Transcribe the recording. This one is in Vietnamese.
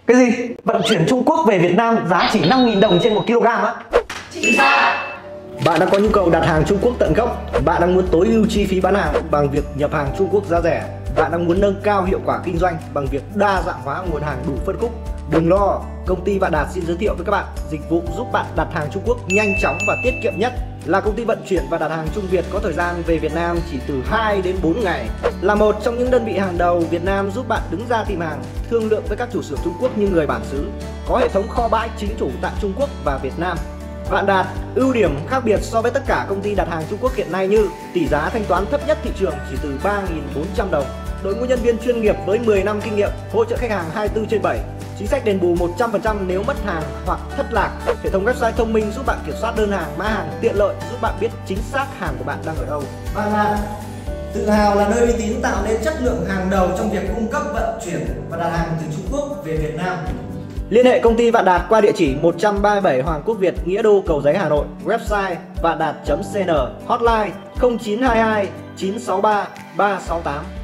Cái gì? Vận chuyển Trung Quốc về Việt Nam giá chỉ 5.000 đồng trên 1 kg á? Chính xác. Bạn đang có nhu cầu đặt hàng Trung Quốc tận gốc. Bạn đang muốn tối ưu chi phí bán hàng bằng việc nhập hàng Trung Quốc giá rẻ. Bạn đang muốn nâng cao hiệu quả kinh doanh bằng việc đa dạng hóa nguồn hàng đủ phân khúc. Đừng lo, công ty Vạn Đạt xin giới thiệu với các bạn dịch vụ giúp bạn đặt hàng Trung Quốc nhanh chóng và tiết kiệm nhất. Là công ty vận chuyển và đặt hàng Trung Việt có thời gian về Việt Nam chỉ từ 2 đến 4 ngày. Là một trong những đơn vị hàng đầu Việt Nam giúp bạn đứng ra tìm hàng, thương lượng với các chủ xưởng Trung Quốc như người bản xứ. Có hệ thống kho bãi chính chủ tại Trung Quốc và Việt Nam. Vạn Đạt ưu điểm khác biệt so với tất cả công ty đặt hàng Trung Quốc hiện nay như tỷ giá thanh toán thấp nhất thị trường chỉ từ 3.400 đồng, đội ngũ nhân viên chuyên nghiệp với 10 năm kinh nghiệm, hỗ trợ khách hàng 24/7, chính sách đền bù 100% nếu mất hàng hoặc thất lạc, hệ thống website thông minh giúp bạn kiểm soát đơn hàng, mã hàng tiện lợi giúp bạn biết chính xác hàng của bạn đang ở đâu. Vạn Đạt tự hào là nơi uy tín tạo nên chất lượng hàng đầu trong việc cung cấp vận chuyển và đặt hàng từ Trung Quốc về Việt Nam. Liên hệ công ty Vạn Đạt qua địa chỉ 137 Hoàng Quốc Việt, Nghĩa Đô, Cầu Giấy, Hà Nội, website vạn đạt.cn, hotline 0922 963 368.